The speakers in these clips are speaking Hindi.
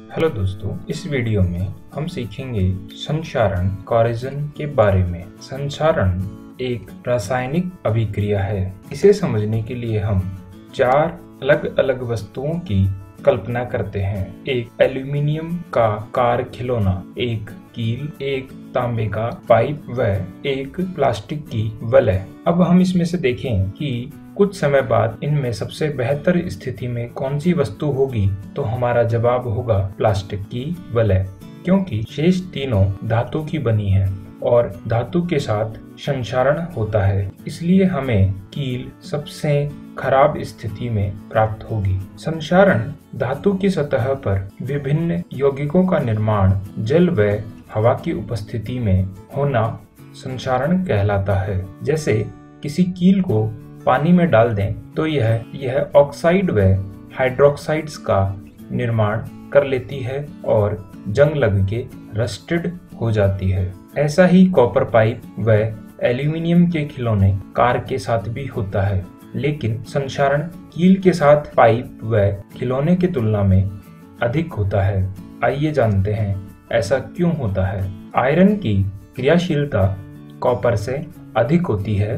हेलो दोस्तों, इस वीडियो में हम सीखेंगे संक्षारण कोरोजन के बारे में। संक्षारण एक रासायनिक अभिक्रिया है। इसे समझने के लिए हम 4 अलग अलग वस्तुओं की कल्पना करते हैं। एक एल्यूमिनियम का कार खिलौना, एक कील, एक तांबे का पाइप व एक प्लास्टिक की वलय। अब हम इसमें से देखें कि कुछ समय बाद इनमें सबसे बेहतर स्थिति में कौन सी वस्तु होगी, तो हमारा जवाब होगा प्लास्टिक की वलय, क्योंकि शेष तीनों धातु की बनी है और धातु के साथ संक्षारण होता है, इसलिए हमें कील सबसे खराब स्थिति में प्राप्त होगी। संक्षारण धातु की सतह पर विभिन्न यौगिकों का निर्माण जल व हवा की उपस्थिति में होना संक्षारण कहलाता है। जैसे किसी कील को पानी में डाल दें तो यह ऑक्साइड व हाइड्रोक्साइड्स का निर्माण कर लेती है और जंग लग के रस्टेड हो जाती है। ऐसा ही कॉपर पाइप व एल्यूमिनियम के खिलौने कार के साथ भी होता है, लेकिन संक्षारण कील के साथ पाइप व खिलौने की तुलना में अधिक होता है। आइए जानते हैं ऐसा क्यों होता है। आयरन की क्रियाशीलता कॉपर से अधिक होती है,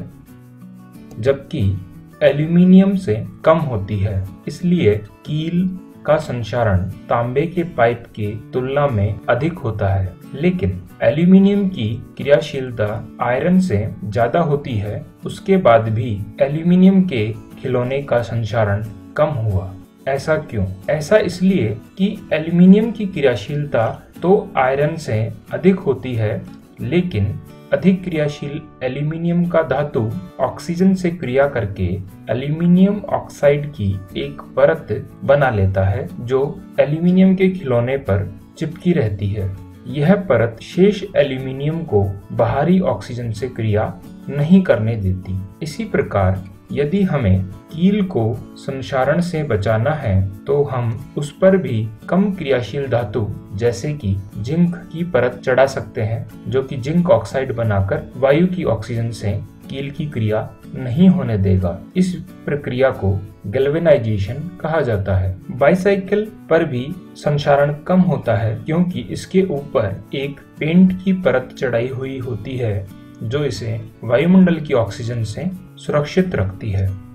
जबकि एल्यूमिनियम से कम होती है, इसलिए कील का संक्षारण तांबे के पाइप की तुलना में अधिक होता है। लेकिन एल्यूमिनियम की क्रियाशीलता आयरन से ज्यादा होती है, उसके बाद भी एल्यूमिनियम के खिलौने का संक्षारण कम हुआ। ऐसा क्यों? ऐसा इसलिए कि एल्यूमिनियम की क्रियाशीलता तो आयरन से अधिक होती है, लेकिन अधिक क्रियाशील एल्यूमिनियम का धातु ऑक्सीजन से क्रिया करके एल्यूमिनियम ऑक्साइड की एक परत बना लेता है, जो एल्यूमिनियम के खिलौने पर चिपकी रहती है। यह परत शेष एल्यूमिनियम को बाहरी ऑक्सीजन से क्रिया नहीं करने देती। इसी प्रकार यदि हमें कील को संक्षारण से बचाना है तो हम उस पर भी कम क्रियाशील धातु जैसे कि जिंक की परत चढ़ा सकते हैं, जो कि जिंक ऑक्साइड बनाकर वायु की ऑक्सीजन से कील की क्रिया नहीं होने देगा। इस प्रक्रिया को गैल्वेनाइजेशन कहा जाता है। बाईसाइकिल पर भी संक्षारण कम होता है, क्योंकि इसके ऊपर एक पेंट की परत चढ़ाई हुई होती है, जो इसे वायुमंडल की ऑक्सीजन से सुरक्षित रखती है।